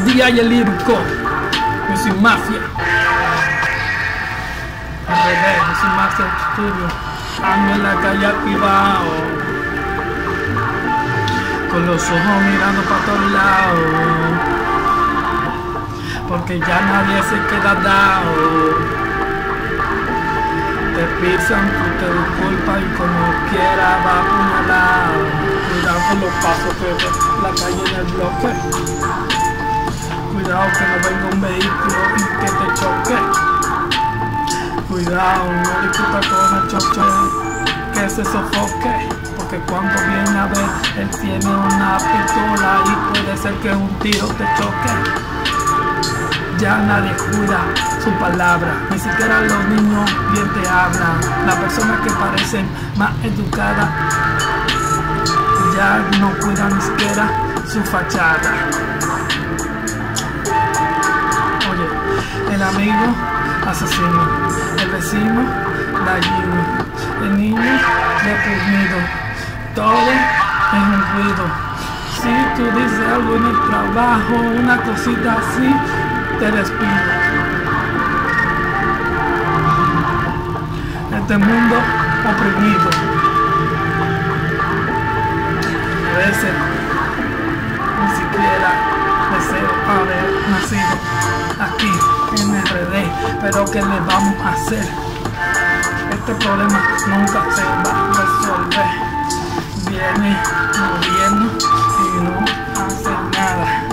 DJ Lírico, Music Mafia. RD, Music Mafia Studio. Ando en la calle activado, con los ojos mirando para todos lados, porque ya nadie se queda dado. Te pisan, tú te disculpas y como quiera va apuñalado. Cuidado con los pasos que ve la calle en el bloque. Cuidado que no venga un vehículo y que te choque. Cuidado, no discuta con el choque, que se sofoque. Porque cuando viene a ver, él tiene una pistola y puede ser que un tiro te choque. Ya nadie cuida su palabra, ni siquiera los niños bien te hablan. Las personas que parecen más educadas ya no cuidan ni siquiera su fachada. Oye, el amigo asesino, el vecino dañino, el niño deprimido, todo es un ruido. Si tú dices algo en el trabajo, una cosita así, te despido. Este mundo oprimido. A veces ni siquiera deseo haber nacido aquí en RD, pero ¿qué le vamos a hacer? Este problema nunca se va a resolver. Viene el gobierno y no hace nada.